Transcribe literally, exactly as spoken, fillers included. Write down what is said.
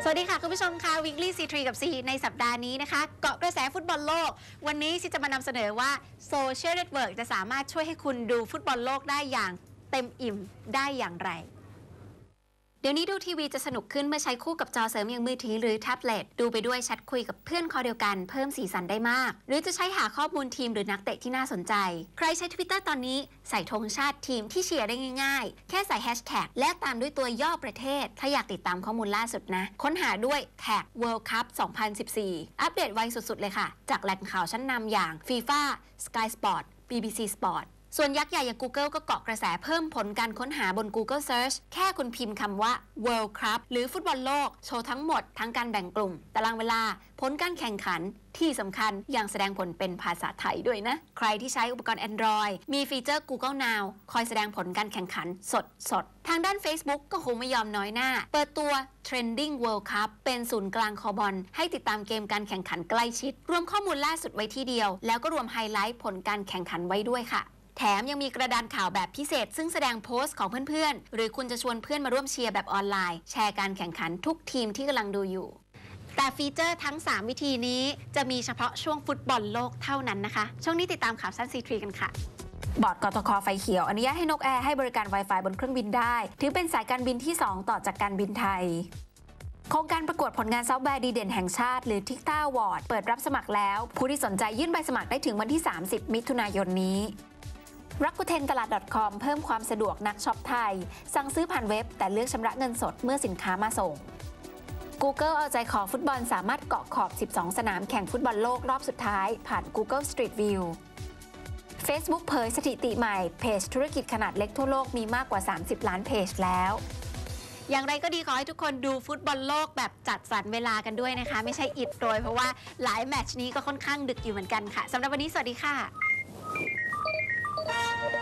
สวัสดีค่ะคุณผู้ชมค่ะ Weekly ซี ทรี กับ ซี ในสัปดาห์นี้นะคะเกาะกระแสฟุตบอลโลกวันนี้ซีจะมานำเสนอว่าโซเชียลเน็ตเวิร์กจะสามารถช่วยให้คุณดูฟุตบอลโลกได้อย่างเต็มอิ่มได้อย่างไรเดี๋ยวนี้ดูทีวีจะสนุกขึ้นเมื่อใช้คู่กับจอเสริมอย่างมือถือหรือแท็บเล็ตดูไปด้วยแชทคุยกับเพื่อนคอเดียวกันเพิ่มสีสันได้มากหรือจะใช้หาข้อมูลทีมหรือนักเตะที่น่าสนใจใครใช้ Twitter ตอนนี้ใส่ธงชาติทีมที่เชียร์ได้ง่ายๆแค่ใส่แฮชแท็กและตามด้วยตัวย่อประเทศถ้าอยากติดตามข้อมูลล่าสุดนะค้นหาด้วยแท็ก World Cup สองพันสิบสี่ อัปเดตไวสุดๆเลยค่ะจากแหล่งข่าวชั้นนำอย่าง ฟีฟ่า สกายสปอร์ต บี บี ซี Sportส่วนยักษ์ใหญ่อย่าง Google ก็เกาะกระแสเพิ่มผลการค้นหาบน Google Search แค่คุณพิมพ์คำว่า World Cup หรือฟุตบอลโลกโชว์ทั้งหมดทั้งการแบ่งกลุ่มตารางเวลาผลการแข่งขันที่สำคัญยังแสดงผลเป็นภาษาไทยด้วยนะใครที่ใช้อุปกรณ์ Android มีฟีเจอร์ Google Now คอยแสดงผลการแข่งขันสดสดทางด้าน Facebook ก็คงไม่ยอมน้อยหน้าเปิดตัว Trending World Cup เป็นศูนย์กลางคอบอลให้ติดตามเกมการแข่งขันใกล้ชิดรวมข้อมูลล่าสุดไว้ที่เดียวแล้วก็รวมไฮไลท์ผลการแข่งขันไว้ด้วยค่ะแถมยังมีกระดานข่าวแบบพิเศษซึ่งแสดงโพสต์ของเพื่อนๆหรือคุณจะชวนเพื่อนมาร่วมเชียร์แบบออนไลน์แชร์การแข่งขันทุกทีมที่กำลังดูอยู่แต่ฟีเจอร์ทั้งสามวิธีนี้จะมีเฉพาะช่วงฟุตบอลโลกเท่านั้นนะคะช่วงนี้ติดตามข่าวสั้น ซี ทรี กันค่ะบอร์ดกทค.ไฟเขียวอนุญาตให้นกแอร์ให้บริการ Wi-Fi บนเครื่องบินได้ถือเป็นสายการบินที่สองต่อจากการบินไทยโครงการประกวดผลงานซอฟต์แวร์ดีเด่นแห่งชาติหรือ ทิกต้า อวอร์ด เปิดรับสมัครแล้วผู้ที่สนใจยื่นใบสมัครได้ถึงวันที่สามสิบมิถุนายนนี้รักคุเทนตลาด .com เพิ่มความสะดวกนักช็อปไทยสั่งซื้อผ่านเว็บแต่เลือกชำระเงินสดเมื่อสินค้ามาส่ง Google เอาใจขอฟุตบอลสามารถเกาะขอบสิบสองสนามแข่งฟุตบอลโลกรอบสุดท้ายผ่าน Google Street View Facebook เผยสถิติใหม่เพจธุรกิจขนาดเล็กทั่วโลกมีมากกว่าสามสิบล้านเพจแล้วอย่างไรก็ดีขอให้ทุกคนดูฟุตบอลโลกแบบจัดสรรเวลากันด้วยนะคะไม่ใช่อิดโรยเพราะว่าหลายแมตช์นี้ก็ค่อนข้างดึกอยู่เหมือนกันค่ะสำหรับวันนี้สวัสดีค่ะ